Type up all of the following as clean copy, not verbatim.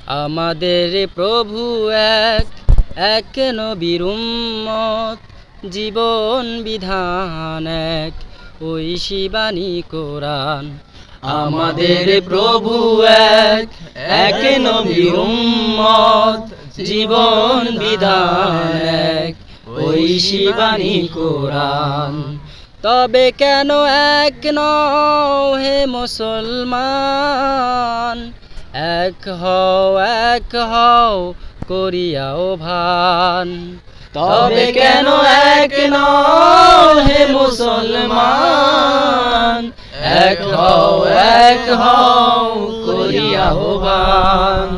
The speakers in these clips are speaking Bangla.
আমাদের প্রভু এক, এক নবীর উম্মত, জীবন বিধান এক, ঐশী বাণী কোরআন। আমাদের প্রভু এক, এক নবীর উম্মত, জীবন বিধান এক, ঐশী বাণী কোরআন। তবে কেন এক নও হে মুসলমান, এক হও করিয়াও ভান। তবে কেন এক নও হে মুসলমান, এক হও করিয়াও ভান।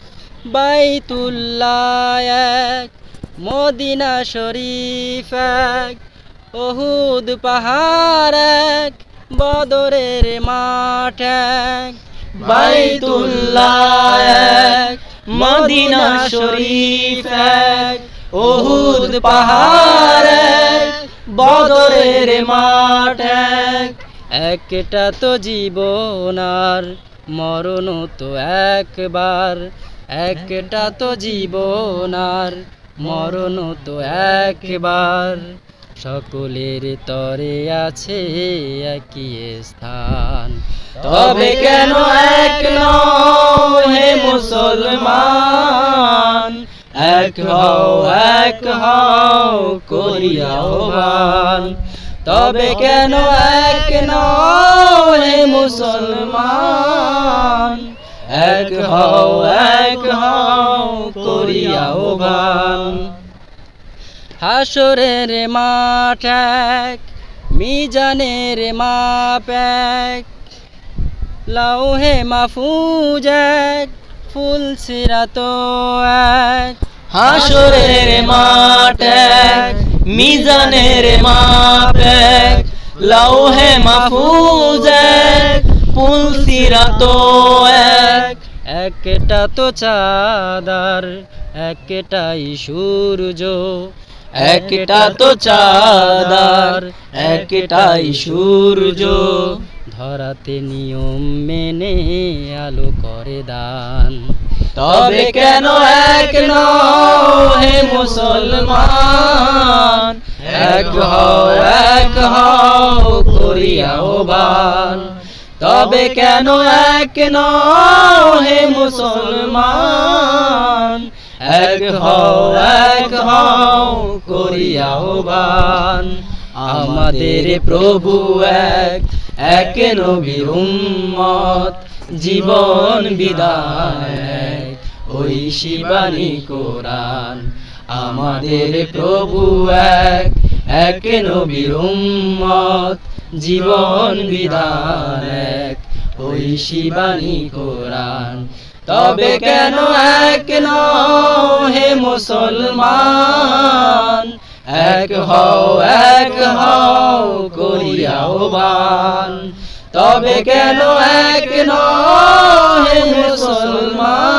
বাইতুল্লাহ এক, মদিনা শরীফ এক, উহুদ পাহাড় এক, বদরের মাঠ এক। বাইতুল্লাহ এক, মদিনা শরীফ এক, উহুদ পাহাড় এক, বদরের মাঠ এক। একটা তো জীবন আর মরণ তো একবার, একটা তো জীবন আর মরণ তো একবার। সকলের তরে আছে একই স্থান। তবে কেন এক নও হে মুসলমান, এক হও করিয়াও ভান। তবে কেন এক নও হে মুসলমান, এক হও করিয়াও ভান। হাসরের মাঠ এক, মিজানের মাপ এক, লাউহে মাহফুজ এক, ফুল সিরাত এক। হাসরের মাঠ এক, মিজানের মাপ এক, লাউহে মাহফুজ এক, ফুল সিরাত এক। একটা তো চাঁদার একটাই সূর্য, একটা তো চাঁদার একটাই সূর্য। ধরাতে নিয়ম মেনে আলো করে দান। তবে কেন এক নও হে মুসলমান, এক হও করিয়াও ভান। তবে কেন এক নও হে মুসলমান, এক হও করিয়াও ভান। আমাদের প্রভু এক, এক নবীর উম্মত, জীবন বিধান এক, ঐশী বাণী কোরআন। আমাদের প্রভু এক, এক নবীর উম্মত, জীবন বিধান এক, ঐশী বাণী কোরআন। তবে কেন এক নও হে মুসলমান, এক হও করিয়াও ভান। তবে কেন এক নও হে মুসলমান।